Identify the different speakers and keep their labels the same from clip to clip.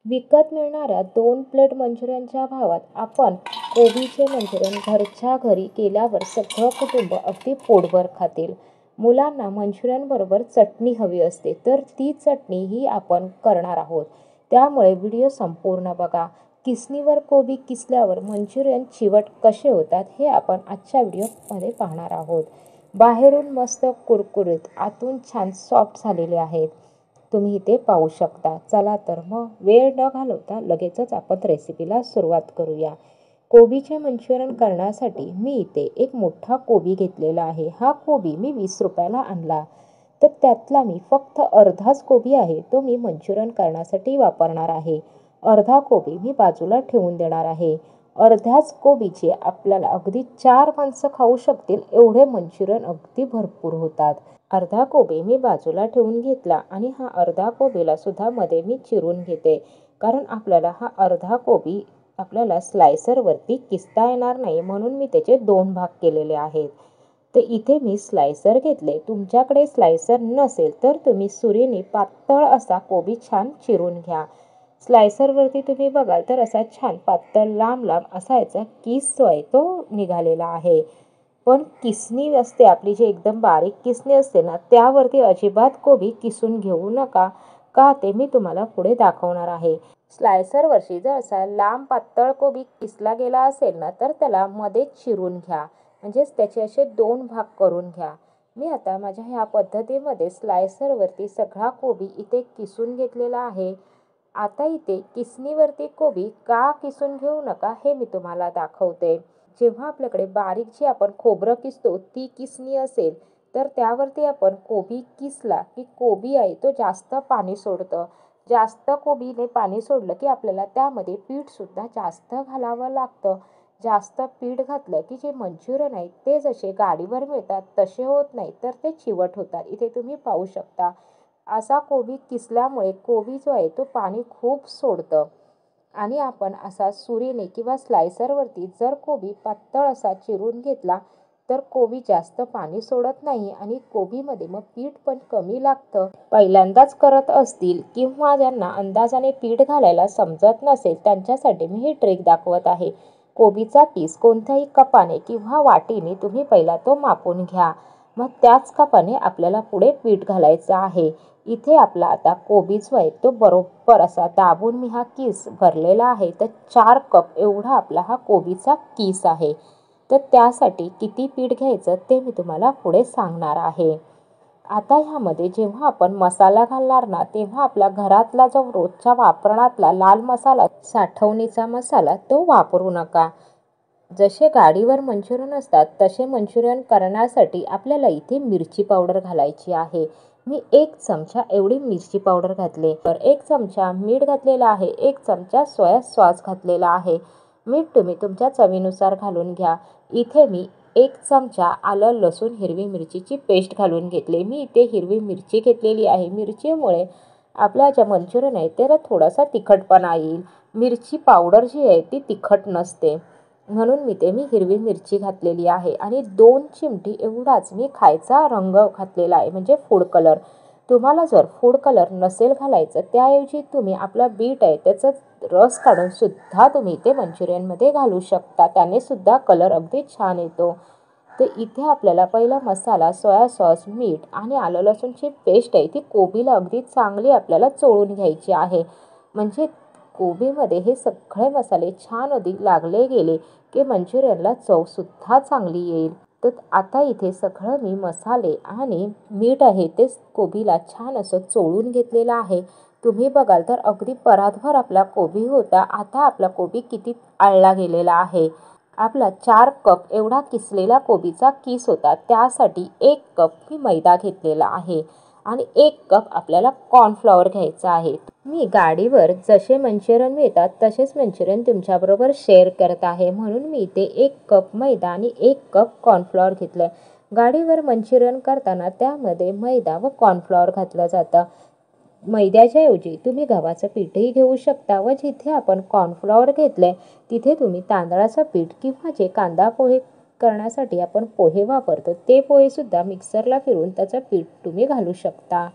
Speaker 1: विकत मिळणाऱ्या 2 प्लेट मंचुरियनच्या भावात आपण कोबीचे मंचुरियन घरच्या घरी केल्यावर सगळं कुटुंब अगदी पोटभर खातील. मुलांना मंचुरियन बरोबर चटणी हवी असते, तर ती चटणी ही आपण करणार आहोत. त्यामुळे व्हिडिओ संपूर्ण बघा. किसणीवर कोबी किसल्यावर मंचुरियन चिवट कसे होतात हे आपण आजच्या व्हिडिओमध्ये पाहणार आहोत. बाहेरून मस्त कुरकुरीत, आतून छान सॉफ्ट झालेले आहेत. तुम्ही इथे पाहू शकता. चला तर मग वेळ न घालवता लगेचच आपण रेसिपीला सुरुवात करूया. कोबीचे मंचुरियन करण्यासाठी मी इथे एक मोठा कोबी घेतलेला आहे. हा कोबी मी 20 रुपयाला आणला. तर त्यातला मी फक्त अर्धाच कोबी आहे तो मी मंचुरियन करण्यासाठी वापरणार आहे. अर्धा कोबी मी बाजूला ठेवून देणार आहे. अर्ध्याच कोबीचे आपल्याला अगदी 4 माणसं खाऊ शकतील एवढे मंचुरियन अगदी भरपूर होतात. अर्धा कोबी मी बाजूला ठेवून घेतला आणि हा अर्धा कोबीला सुद्धा मध्ये मी चिरून घेते. कारण आपल्याला हा अर्धा कोबी आपल्याला स्लायसरवरती किसता येणार नाही, म्हणून मी त्याचे 2 भाग केलेले आहेत. तर इथे मी स्लायसर घेतले. तुमच्याकडे स्लायसर नसेल तर तुम्ही सुरीने पातळ असा कोबी छान चिरून घ्या. स्लायसरवरती तुम्ही बघाल तर असा छान पातळ लांब लांब असा याचा किस जो आहे तो निघालेला आहे. पण किसणी असते आपली, जी एकदम बारीक किसणी असते ना, त्यावरती अजिबात कोबी किसून घेऊ नका. का ते मी तुम्हाला पुढे दाखवणार आहे. स्लायसरवरची जर असा लांब पातळ कोबी किसला गेला असेल ना, तर त्याला मध्ये चिरून घ्या. म्हणजेच त्याचे असे 2 भाग करून घ्या. मी आता माझ्या ह्या पद्धतीमध्ये स्लायसरवरती सगळा कोबी इथे किसून घेतलेला आहे. आता इथे किसणीवरती कोबी का किसून घेऊ नका हे मी तुम्हाला दाखवते. जेव्हा आपल्याकडे बारीक जी आपण खोबरं किसतो ती किसणी असेल, तर त्यावरती आपण कोबी किसला की कोबी आहे तो जास्त पाणी सोडतं. जास्त कोबीने पाणी सोडलं की आपल्याला त्यामध्ये पीठसुद्धा जास्त घालावं लागतं. जास्त पीठ घातलं की जे मंचुरियन आहे ते जसे गाडीवर मिळतात तसे होत नाही, तर ते चिवट होतात. इथे तुम्ही पाहू शकता. असा कोबी किसल्यामुळे कोबी जो आहे तो पाणी खूप सोडतं. आणि आपण असा सुरीने किंवा स्लायसरवरती जर कोबी पातळ असा चिरून घेतला तर कोबी जास्त पाणी सोडत नाही आणि कोबीमध्ये मग पीठ पण कमी लागतं. पहिल्यांदाच करत असतील किंवा ज्यांना अंदाजाने पीठ घालायला समजत नसेल त्यांच्यासाठी मी ही ट्रिक दाखवत आहे. कोबीचा किस कोणत्याही कपाने किंवा वाटीने तुम्ही पहिला तो मापून घ्या. मग त्याच कपाने आपल्याला पुढे पीठ घालायचं आहे. इथे आपला आता कोबी जो आहे तो बरोबर असा दाबून मी हा किस भरलेला आहे. तर 4 कप एवढा आपला हा कोबीचा किस आहे. तर त्यासाठी किती पीठ घ्यायचं ते मी तुम्हाला पुढे सांगणार आहे. आता ह्यामध्ये जेव्हा आपण मसाला घालणार ना, तेव्हा आपल्या घरातला जो रोजच्या वापरण्यातला लाल मसाला, साठवणीचा मसाला तो वापरू नका. जसे गाडीवर मंचुरियन असतात तसे मंचुरियन करण्यासाठी आपल्याला इथे मिरची पावडर घालायची आहे. मी 1 चमचा एवढी मिरची पावडर घातली. तर 1 चमचा मीठ घातलेला आहे. 1 चमचा सोया सॉस घातलेला आहे. मीठ तुम्ही तुमच्या चवीनुसार घालून घ्या. इथे मी 1 चमचा आलं लसूण हिरवी मिरचीची पेस्ट घालून घेतली. मी इथे हिरवी मिरची घेतलेली आहे. मिरचीमुळे आपल्या ज्या मंचुरियन आहे त्याला थोडासा तिखटपणा येईल. मिरची पावडर जी आहे ती तिखट नसते, म्हणून मी हिरवी मिरची घातलेली आहे. आणि 2 चिमटी एवढाच मी खायचा रंग घातलेला आहे, म्हणजे फूड कलर. तुम्हाला जर फूड कलर नसेल घालायचं, त्याऐवजी तुम्ही आपला बीट आहे त्याचा रस काढून सुद्धा तुम्ही ते मंचुरियनमध्ये घालू शकता. त्याने सुद्धा कलर अगदी छान येतो. तर इथे आपल्याला पहिला मसाला, सोया सॉस, मीठ आणि आलं लसूणची पेस्ट आहे ती कोबीला अगदी चांगली आपल्याला चोळून घ्यायची आहे. म्हणजे कोबीमध्ये हे सगळे मसाले छान आधी लागले गेले की मंचुरियनला चवसुद्धा चांगली येईल. तर आता इथे सगळं मी मसाले आणि मीठ आहे ते कोबीला छान असं चोळून घेतलेलं आहे. तुम्ही बघाल तर अगदी परातभर आपला कोबी होता. आता आपला कोबी किती आळला गेलेला आहे. आपला 4 कप एवढा किसलेला कोबीचा किस होता. त्यासाठी 1 कप मी मैदा घेतलेला आहे आणि 1 कप आपल्याला कॉर्नफ्लॉवर घ्यायचा आहे. मी गाडीवर जसे मंचुरियन मिळतात तसेच मंचुरियन तुमच्याबरोबर शेअर करत आहे, म्हणून मी इथे 1 कप मैदा आणि 1 कप कॉर्नफ्लॉवर घेतलं. गाडीवर मंचुरियन करताना त्यामध्ये मैदा व कॉर्नफ्लॉवर घातलं जातं. मैद्याच्या ऐवजी तुम्ही गव्हाचं पीठही घेऊ शकता व जिथे आपण कॉर्नफ्लॉवर घेतलंय तिथे तुम्ही तांदळाचं पीठ किंवा जे कांदा पोहे करण्यासाठी आपण पोहे वापरतो ते पोहे सुद्धा मिक्सरला फिरवून त्याचं पीठ तुम्ही घालू शकता.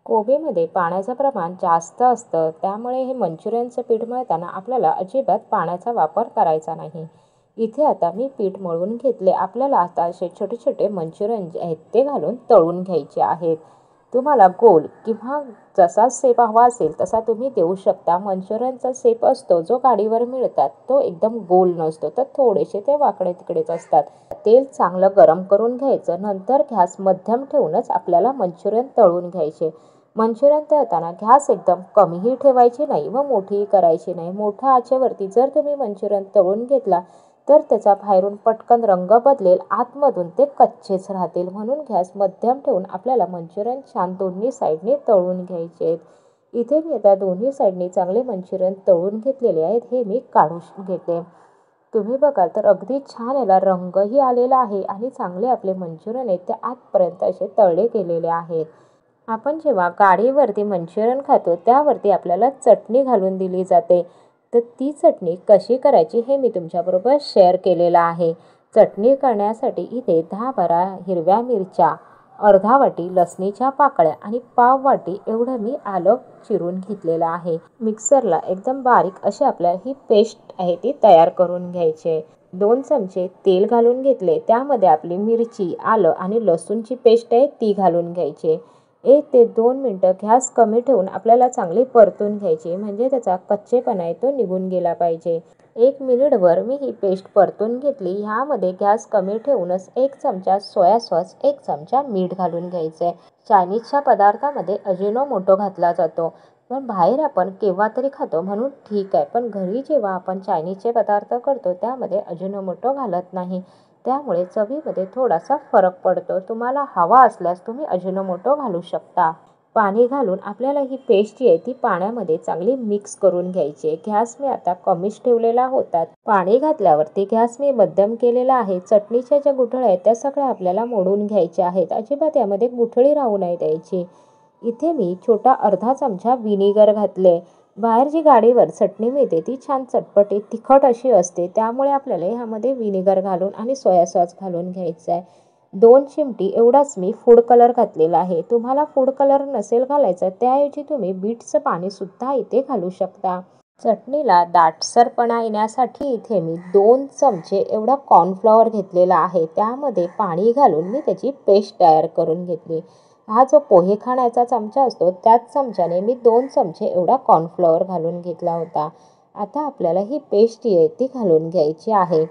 Speaker 1: कोबीमध्ये पाण्याचं प्रमाण जास्त असतं, त्यामुळे हे मंचुरियनचं पीठ मळताना आपल्याला अजिबात पाण्याचा वापर करायचा नाही. इथे आता मी पीठ मळून घेतले. आपल्याला आता असे छोटे छोटे मंचुरियन जे आहेत ते घालून तळून घ्यायचे आहेत. तुम्हाला गोल किंवा जसा शेप हवा असेल तसा तुम्ही देऊ शकता. मंचुरियनचा शेप असतो जो गाडीवर मिळतात तो एकदम गोल नसतो, तर थोडेसे ते वाकडे तिकडेच असतात. तेल चांगलं गरम करून घ्यायचं. नंतर गॅस मध्यम ठेवूनच आपल्याला मंचुरियन तळून घ्यायचे. मंचुरियन तळताना गॅस एकदम कमीही ठेवायची नाही व मोठीही करायची नाही. मोठ्या आचेवरती जर तुम्ही मंचुरियन तळून घेतला तर त्याचा बाहेरून पटकन रंग बदलेल, आतमधून ते कच्चेच राहतील. म्हणून गॅस मध्यम ठेवून आपल्याला मंचुरियन छान दोन्ही साईडने तळून घ्यायचे आहेत. इथे मी आता दोन्ही साईडने चांगले मंचुरियन तळून घेतलेले आहेत. हे मी काढून घेते. तुम्ही बघाल तर अगदी छान याला रंगही आलेला आहे आणि चांगले आपले मंचुरियन आहेत ते आतपर्यंत असे तळले गेलेले आहेत. आपण जेव्हा गाडीवरती मंचुरियन खातो त्यावरती आपल्याला चटणी घालून दिली जाते. तर ती चटणी कशी करायची हे मी तुमच्याबरोबर शेअर केलेलं आहे. चटणी करण्यासाठी इथे 10-12 हिरव्या मिरच्या, अर्धा वाटी लसणीच्या पाकळ्या आणि पाव वाटी एवढं मी आलं चिरून घेतलेलं आहे. मिक्सरला एकदम बारीक अशी आपल्याला ही पेस्ट आहे ती तयार करून घ्यायची आहे. 2 चमचे तेल घालून घेतले. त्यामध्ये आपली मिरची, आलं आणि लसूणची पेस्ट आहे ती घालून घ्यायची. 1 ते 2 मिनिटं गॅस कमी ठेवून आपल्याला चांगली परतून घ्यायची, म्हणजे त्याचा कच्चेपणा आहे तो निघून गेला पाहिजे. 1 मिनिटभर मी ही पेस्ट परतून घेतली. ह्यामध्ये गॅस कमी ठेवूनच 1 चमचा सोया सॉस, 1 चमचा मीठ घालून घ्यायचं आहे. चायनीजच्या पदार्थामध्ये अजिनोमोटो घातला जातो, पण बाहेर आपण केव्हा तरी खातो म्हणून ठीक आहे. पण घरी जेव्हा आपण चायनीजचे पदार्थ करतो त्यामध्ये अजिनोमोटो घालत नाही, त्यामुळे चवीमध्ये थोडासा फरक पडतो. तुम्हाला हवा असल्यास तुम्ही अजिनोमोटो घालू शकता. पाणी घालून आपल्याला ही पेस्ट जी आहे ती पाण्यामध्ये चांगली मिक्स करून घ्यायची आहे. गॅस मी आता कमीच ठेवलेला होता. पाणी घातल्यावरती गॅस मी मध्यम केलेला आहे. चटणीच्या ज्या गुठळ्या आहेत त्या सगळ्या आपल्याला मोडून घ्यायच्या आहेत. अजिबात यामध्ये गुठळी राहू नाही द्यायची. इथे मी छोटा अर्धा चमचा विनेगर घातले. बाहेर जी गाडीवर चटणी मिळते ती छान चटपटीत तिखट अशी असते, त्यामुळे आपल्याला ह्यामध्ये विनेगर घालून आणि सोया सॉस घालून घ्यायचा आहे. 2 चिमटी एवढाच मी फूड कलर घातलेला आहे. तुम्हाला फूड कलर नसेल घालायचा त्याऐवजी तुम्ही बीटचं पाणी सुद्धा इथे घालू शकता. चटणीला दाटसरपणा येण्यासाठी इथे मी 2 चमचे एवढा कॉर्नफ्लॉवर घेतलेला आहे. त्यामध्ये पाणी घालून मी त्याची पेस्ट तयार करून घेतली. हा जो पोहे खाण्याचा चमचा असतो त्याच चमच्याने मी 2 चमचे एवढा कॉर्नफ्लॉवर घालून घेतला होता. आता आपल्याला ही पेस्ट जी आहे ती घालून घ्यायची आहे.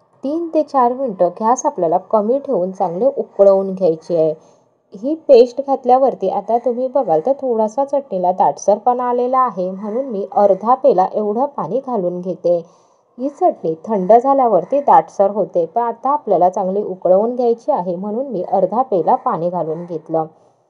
Speaker 1: 3 ते 4 मिनिटं गॅस आपल्याला कमी ठेवून चांगले उकळवून घ्यायची आहे. ही पेस्ट घातल्यावरती आता तुम्ही बघाल तर थोडासा चटणीला दाटसरपणा आलेला आहे, म्हणून मी अर्धा पेला एवढं पाणी घालून घेते. ही चटणी थंड झाल्यावरती दाटसर होते, पण आता आपल्याला चांगली उकळवून घ्यायची आहे म्हणून मी अर्धा पेला पाणी घालून घेतलं.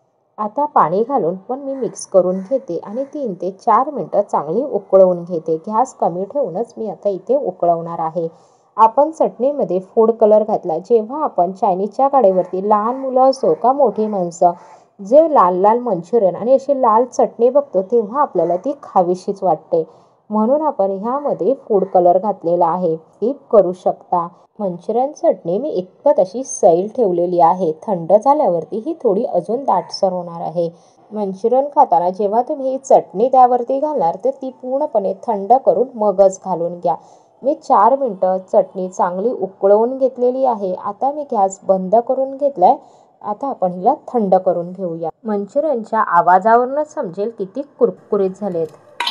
Speaker 1: आता पाणी घालून पण मी मिक्स करून घेते आणि 3 ते 4 मिनिटं चांगली उकळवून घेते. गॅस कमी ठेवूनच मी आता इथे उकळवणार आहे. आपण चटणीमध्ये फूड कलर घातला. जेव्हा आपण चायनीजच्या गाडीवरती लहान मुलं असो का मोठी माणसं जे लाल लाल मंचुरियन आणि अशी लाल चटणी बघतो तेव्हा आपल्याला ती खावीशीच वाटते, म्हणून आपण ह्यामध्ये फूड कलर घातलेला आहे. स्किप करू शकता. मंचुरियन चटणी मी इतपत अशी सैल ठेवलेली आहे. थंड झाल्यावरती ही थोडी अजून दाटसर होणार आहे. मंचुरियन खाताना जेव्हा तुम्ही ही चटणी त्यावरती घालणार तर ती पूर्णपणे थंड करून मगच घालून घ्या. मी 4 मिनिटं चटणी चांगली उकळवून घेतलेली आहे. आता मी गॅस बंद करून घेतलाय. आता आपण हिला थंड करून घेऊया. मंचुरियनच्या आवाजावरूनच समजेल किती कुरकुरीत झालेत.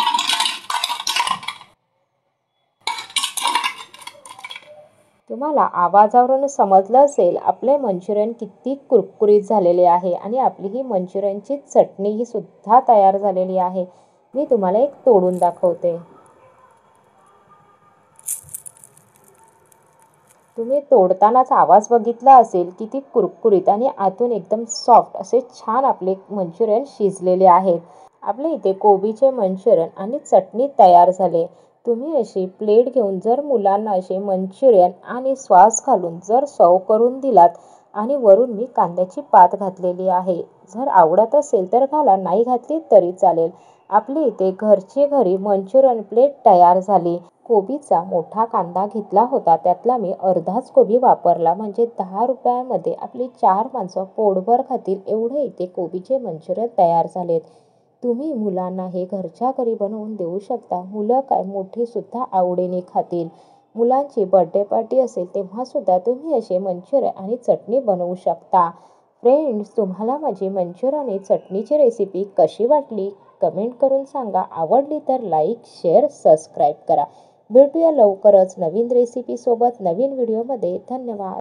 Speaker 1: तुम्हाला आवाजावरून समजलं असेल आपले मंचुरियन किती कुरकुरीत झालेले आहे आणि आपली ही मंचुरियनची चटणी ही सुद्धा तयार झालेली आहे. मी तुम्हाला एक तोडून दाखवते. तुम्ही तोडतानाच आवाज बघितला असेल किती कुरकुरीत आणि आतून एकदम सॉफ्ट असे छान आपले मंचुरियन शिजलेले आहेत. आपले इथे कोबीचे मंचुरियन आणि चटणी तयार झाले. तुम्ही अशी प्लेट घेऊन जर मुलांना असे मंचुरियन आणि सॉस घालून जर सर्व करून दिलात आणि वरून मी कांद्याची पात घातलेली आहे. जर आवडत असेल तर घाला, नाही घातली तरी चालेल. आपल्या इथे घरचे घरी मंचुरियन प्लेट तयार झाली. कोबीचा मोठा कांदा घेतला होता. त्यातला मी अर्धाच कोबी वापरला. म्हणजे 10 रुपयांमध्ये आपली 4 माणसं पोटभर खातील एवढे इथे कोबीचे मंचुरियन तयार झालेत. तुम्ही मुलांना हे घरच्या घरी बनवून देऊ शकता. मुलं काय मोठी सुद्धा आवडीने खातील. मुलांची बर्थडे पार्टी असेल तेव्हा सुद्धा तुम्ही असे मंचुरियन आणि चटणी बनवू शकता. फ्रेंड्स, तुम्हाला माझी मंचुरियन आणि चटणीची रेसिपी कशी वाटली कमेंट करून सांगा. आवडली तर लाईक, शेअर, सबस्क्राईब करा. भेटूया लवकरच नवीन रेसिपी सोबत नवीन व्हिडिओमध्ये. धन्यवाद.